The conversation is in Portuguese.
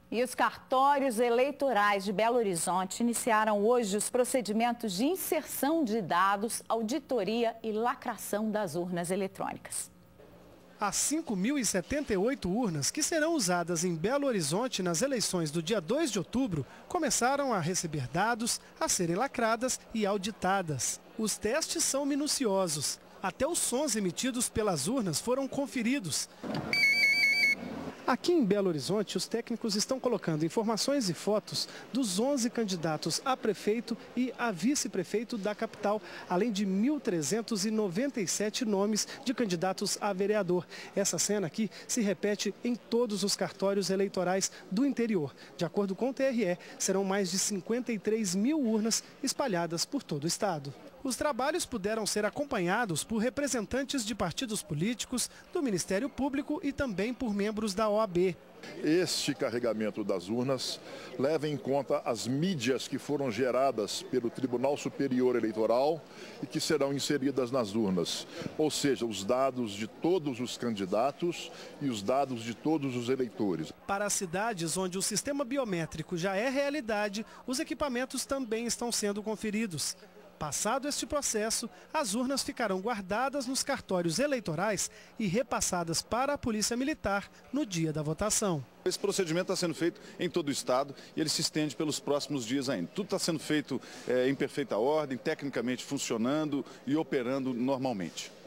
E os cartórios eleitorais de Belo Horizonte iniciaram hoje os procedimentos de inserção de dados, auditoria e lacração das urnas eletrônicas. As 5.078 urnas que serão usadas em Belo Horizonte nas eleições do dia 2 de outubro começaram a receber dados, a serem lacradas e auditadas. Os testes são minuciosos. Até os sons emitidos pelas urnas foram conferidos. Aqui em Belo Horizonte, os técnicos estão colocando informações e fotos dos 11 candidatos a prefeito e a vice-prefeito da capital, além de 1.397 nomes de candidatos a vereador. Essa cena aqui se repete em todos os cartórios eleitorais do interior. De acordo com o TRE, serão mais de 53 mil urnas espalhadas por todo o estado. Os trabalhos puderam ser acompanhados por representantes de partidos políticos, do Ministério Público e também por membros da OAB. Este carregamento das urnas leva em conta as mídias que foram geradas pelo Tribunal Superior Eleitoral e que serão inseridas nas urnas, ou seja, os dados de todos os candidatos e os dados de todos os eleitores. Para as cidades onde o sistema biométrico já é realidade, os equipamentos também estão sendo conferidos. Passado este processo, as urnas ficarão guardadas nos cartórios eleitorais e repassadas para a Polícia Militar no dia da votação. Esse procedimento está sendo feito em todo o estado e ele se estende pelos próximos dias ainda. Tudo está sendo feito em perfeita ordem, tecnicamente funcionando e operando normalmente.